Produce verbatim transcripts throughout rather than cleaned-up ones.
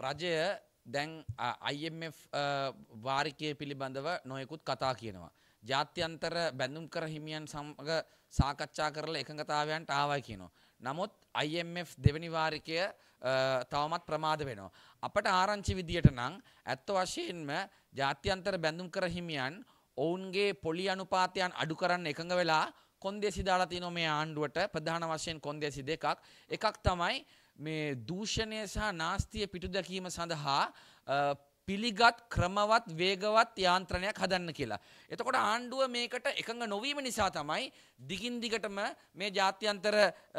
රජය දැන් I M F වාරිකයේ පිළිබඳව නොයෙකුත් කතා කියනවා. ජාත්‍යන්තර බැඳුම් කර හිමියන් සමග සාකච්ඡා කරලා එකඟතාවයන්ට ආවයි කියනවා. නමුත් I M F දෙවෙනි වාරිකය තවමත් ප්‍රමාද වෙනවා. අපට ආරංචි විදියට නම් ඇත්ත වශයෙන්ම ජාත්‍යන්තර බැඳුම් කර හිමියන් ඔවුන්ගේ පොලි අනුපාතයන් අඩු කරන්න එකඟ වෙලා කොන්දේසි දාලා තිනවා මේ ආණ්ඩුවට. ප්‍රධාන වශයෙන් කොන්දේසි දෙකක්. එකක් තමයි මේ දූෂණය සහ නාස්තිය පිටු දැකීම සඳහා පිළිගත් ක්‍රමවත් වේගවත් යාන්ත්‍රණයක් හදන්න කියලා. එතකොට ආණ්ඩුව මේකට එකඟ නොවීම නිසා තමයි දිගින් දිගටම මේ ජාත්‍යන්තර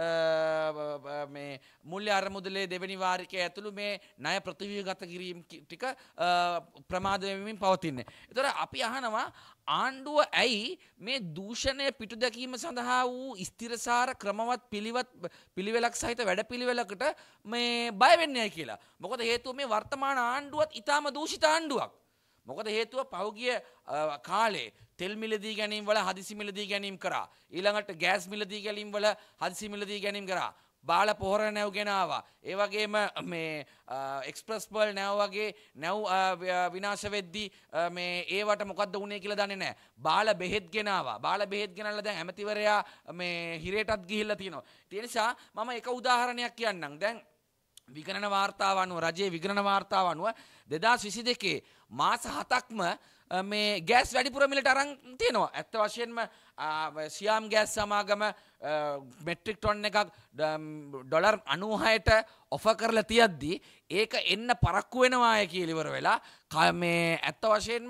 මේ මුල්‍ය අරමුදලේ දෙවෙනි වාරිකය ඇතුළු මේ ණය ප්‍රතිව්‍යුහගත කිරීම ටික ප්‍රමාද වෙමින් පවතින්නේ. එතකොට අපි අහනවා ආණ්ඩුව ඇයි මේ දූෂණය පිටු දැකීම සඳහා වූ ස්ථිරසාර ක්‍රමවත් පිළිවත් පිළිවෙලක් සහිත වැඩපිළිවෙලකට මේ බය වෙන්නේ කියලා. මොකද හේතුව මේ වර්තමාන ආණ්ඩුවත් ඊටාම දූෂිත ආණ්ඩුවක්. මොකද හේතුව පහුගිය කාලේ තෙල් මිලදී ගැනීම වල හදිසි මිලදී ගැනීම කරා. ඊළඟට ගෑස් මිලදී ගැනීම වල හදිසි මිලදී ගැනීම කරා. බාල පොහොර නැව් ගෙනාවා. ඒ වගේම මේ එක්ස්ප්‍රස් පර්ල් නැව් වගේ නැව් විනාශ වෙද්දී මේ ඒවට මොකද්ද වුනේ කියලා දන්නේ නැහැ. බාල බෙහෙත් ගෙනාවා. බාල බෙහෙත් ගෙනල්ලා දැන් ඇමතිවරයා මේ හිරේටත් ගිහිල්ලා තියෙනවා. ඒ නිසා මම එක උදාහරණයක් කියන්නම්. දැන් විගණන වාර්තාව අනුව රජයේ විගණන වාර්තාව අනුව දෙදාස් විසි දෙකේ මාස හතක්ම මේ ගෑස් වැඩිපුර මිලට අරන් තියෙනවා. ඇත්ත වශයෙන්ම සියාම් ගෑස් සමාගම මෙට්‍රික් ටොන් එකක් ඩොලර් අනූහයට ඔෆර් කරලා තියද්දී ඒක එන්න පරක්කු වෙනවාය කියලා ඉවර වෙලා මේ ඇත්ත වශයෙන්ම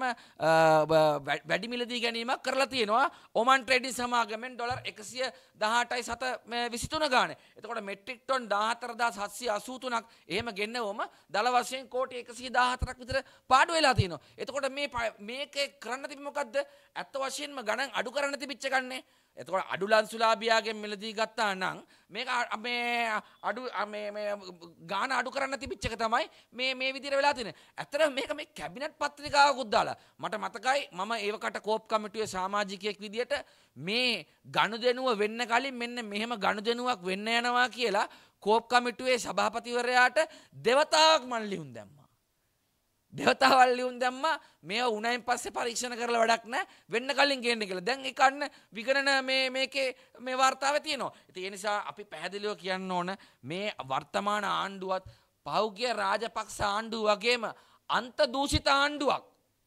වැඩි මිලදී ගැනීමක් කරලා තියෙනවා ඔමන් ට්‍රේඩින් සමාගමෙන් ඩොලර් එකසිය දහඅටයි සත විසිතුන ගානේ. එතකොට මෙට්‍රික් ටොන් දාහතර හදාස් හත්සිය අසූ තුනක් එහෙම ගෙන්නවම දල වශයෙන් කෝටි එකසිය දහහතරක් විතර පාඩු වෙලා තියෙනවා. එතකොට මේ මේකේ කරන්න තිබි මොකද්ද? ඇත්ත වශයෙන්ම ගණන් අඩු කරන්න තිබිච්ච ගන්නේ. එතකොට අඩු ලන්සුලාභියාගෙන් මිලදී ගත්තා නම් මේක මේ අඩු මේ මේ ගාන අඩු කරන්න තිබිච්ච එක තමයි මේ මේ විදිහට වෙලා තියෙන්නේ. ඇත්තටම මේක මේ කැබිනට් පත්‍රිකාවකුත් දාලා මට මතකයි මම ඒවකට කෝප් කමිටුවේ සමාජිකයෙක් විදිහට මේ ගනුදෙනුව වෙන්න කලින් මෙන්න මෙහෙම ගනුදෙනුවක් වෙන්න යනවා කියලා කෝප් කමිටුවේ සභාපතිවරයාට දෙවතාවක් මන් ලියුම් දැම්මා. දෙවතාවල් ලියුම් දැම්මා මේව උණයින් පස්සේ පරීක්ෂණ කරලා වැඩක් නැහැ වෙන්න කලින් ගේන්න කියලා. දැන් ඒක අන්න විගණන මේ මේකේ මේ වார்த்தාවේ තියෙනවා. ඉතින් ඒ නිසා අපි පැහැදිලිව කියන්න ඕන මේ වර්තමාන ආණ්ඩුවත් පෞද්ගලික රාජපක්ෂ ආණ්ඩුව වගේම අන්ත දූෂිත ආණ්ඩුවක්.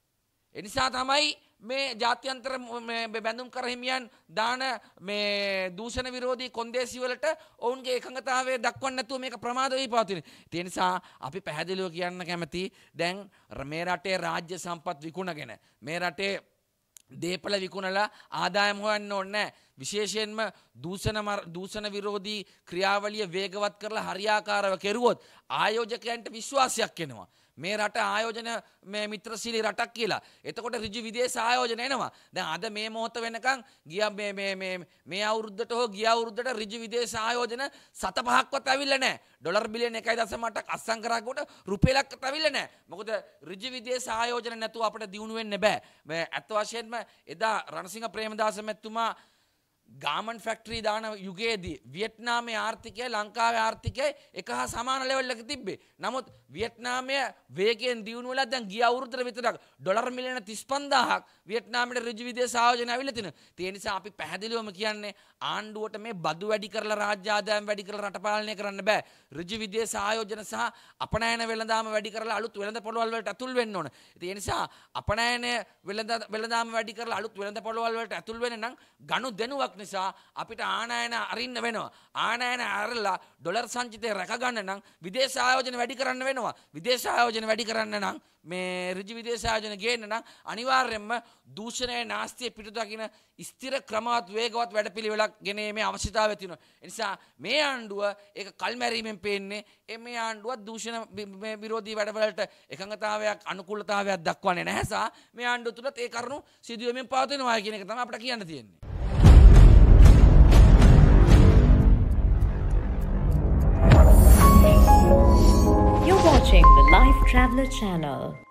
ඒ නිසා තමයි මේ ජාත්‍යන්තර බැඳුම් කර හිමියන් දාන මේ දූෂණ විරෝධී කොන්දේසි වලට ඔවුන්ගේ එකඟතාවය දක්වන්න නැතුව මේක ප්‍රමාද වෙයි පවතින. ඒ නිසා අපි පැහැදිලිව කියන්න කැමති දැන් මේ රටේ රාජ්‍ය සම්පත් විකුණගෙන මේ රටේ දේපල විකුණලා ආදායම් හොයන්න ඕනේ නැහැ. විශේෂයෙන්ම දූෂණ දූෂණ විරෝධී ක්‍රියාවලිය වේගවත් කරලා හරියාකාරව කෙරුවොත් ආයෝජකයන්ට විශ්වාසයක් එනවා. මේ රට ආයෝජන මේ මිත්‍රශීලී රටක් කියලා. එතකොට ඍජු විදේශ ආයෝජන එනවා. දැන් අද මේ මොහොත වෙනකන් ගියා මේ මේ මේ මේ අවුරුද්දට හෝ ගිය අවුරුද්දට ඍජු විදේශ ආයෝජන සත පහක්වත් ඇවිල්ලා නැහැ. ඩොලර් බිලියන එකයි දශම අටක් අස්සම් කරාකොට රුපියලක්වත් ඇවිල්ලා නැහැ. මොකද ඍජු විදේශ ආයෝජන නැතුව අපිට දියුණු වෙන්න බෑ. මේ අත් වශයෙන්ම එදා රණසිංහ ප්‍රේමදාස මැතිතුමා ගාමන් ෆැක්ටරි දාන යුගයේදී වියට්නාමයේ ආර්ථිකය ලංකාවේ ආර්ථිකය එක හා සමාන ලෙවල් එකක තිබ්බේ. නමුත් වියට්නාමයේ වේගයෙන් දියුණු වෙලා දැන් ගිය අවුරුද්දට විතරක් ඩොලර් මිලියන තිස් පන්දාහක් වියට්නාමයට ඍජු විදේශ ආයෝජන ඇවිල්ලා තිනවා. ඒ නිසා අපි පැහැදිලිවම කියන්නේ ආණ්ඩුවට මේ බදු වැඩි කරලා රාජ්‍ය ආදායම් වැඩි කරලා රට පාලනය කරන්න බෑ. ඍජු විදේශ ආයෝජන සහ අපනයන වෙළඳාම වැඩි කරලා අලුත් වෙළඳ පොළවල් වලට ඇතුල් වෙන්න ඕන. ඒ නිසා අපනයන වෙළඳ වෙළඳාම වැඩි කරලා අලුත් වෙළඳ පොළවල් වලට ඇතුල් වෙන්න නම් ගනුදෙනුවක් නිසා අපිට ආනයන අරින්න වෙනවා. ආනයන අරලා ඩොලර් සංචිතය රැක ගන්න නම් විදේශ ආයෝජන වැඩි කරන්න වෙනවා. විදේශ ආයෝජන වැඩි කරන්න නම් මේ ඍජු විදේශ ආයෝජන ගේන්න නම් අනිවාර්යයෙන්ම දූෂණයේ නාස්තිය පිටු දකින්න ස්ථිර ක්‍රමවත් වේගවත් වැඩපිළිවෙලක් ගෙනීමේ අවශ්‍යතාවය තියෙනවා. ඒ නිසා මේ ආණ්ඩුව ඒක කල්මැරීමෙන් පේන්නේ මේ ආණ්ඩුව දූෂණ විරෝධී වැඩවලට එකඟතාවයක් අනුකූලතාවයක් දක්වන්නේ නැහැ සා මේ ආණ්ඩුව තුලත් ඒ කරුණු සිදුවෙමින් පවතිනවා කියන එක තමයි අපිට කියන්න තියෙන්නේ. You're watching the Life Traveler channel.